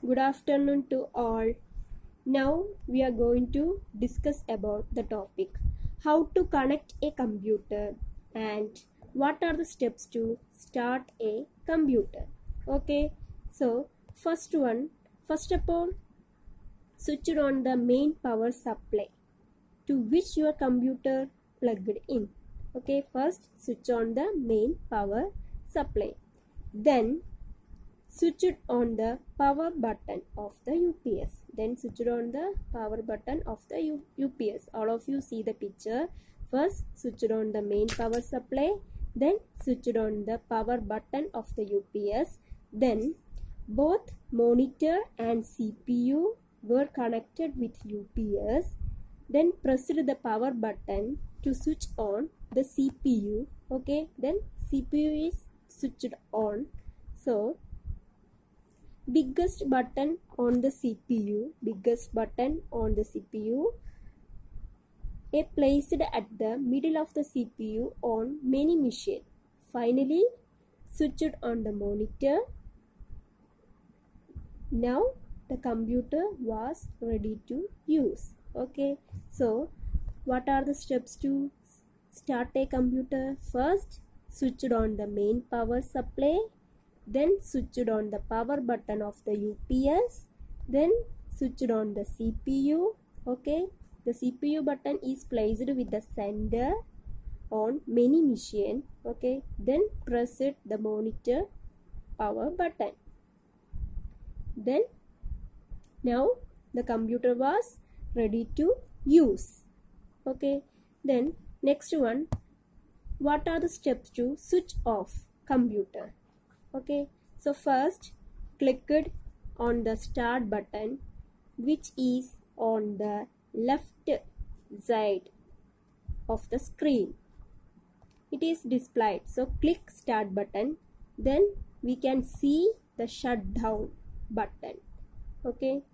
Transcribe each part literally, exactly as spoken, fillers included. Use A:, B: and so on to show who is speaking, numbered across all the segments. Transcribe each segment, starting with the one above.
A: Good afternoon to all. Now we are going to discuss about the topic how to connect a computer and what are the steps to start a computer. Okay, so first one, first of all, switch on the main power supply to which your computer plugged in. Okay, first switch on the main power supply. Then switch it on the power button of the U P S. Then switch it on the power button of the U UPS. All of you see the picture. First switch it on the main power supply. Then switch it on the power button of the U P S. Then both monitor and C P U were connected with U P S. Then press the power button to switch on the C P U. Okay. Then C P U is switched on. So biggest button on the C P U, biggest button on the C P U, a placed at the middle of the C P U on many machine. Finally, switched on the monitor. Now the computer was ready to use. Okay, so what are the steps to start a computer? First, switched on the main power supply. Then switched on the power button of the U P S. Then switched on the C P U. Okay, the C P U button is placed with the sender on many machine. Okay, then press it the monitor power button. Then now the computer was ready to use. Okay, then next one, what are the steps to switch off computer? Okay, so first click it on the start button which is on the left side of the screen. It is displayed. So click start button. Then we can see the shutdown button. Okay.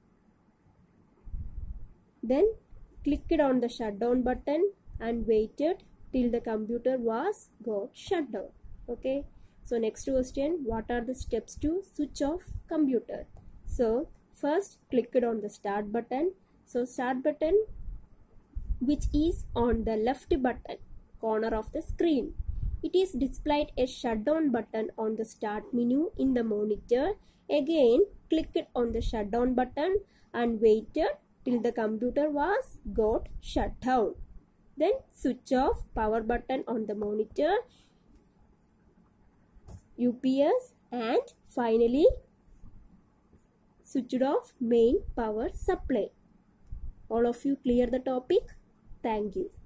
A: Then click it on the shutdown button and waited till the computer was got shut down. Okay. So next question, what are the steps to switch off computer? So first click it on the start button. So start button which is on the left button corner of the screen. It is displayed a shutdown button on the start menu in the monitor. Again click it on the shutdown button and waited till the computer was got shut down. Then switch off power button on the monitor, U P S, and finally switched off main power supply. All of you clear the topic? Thank you.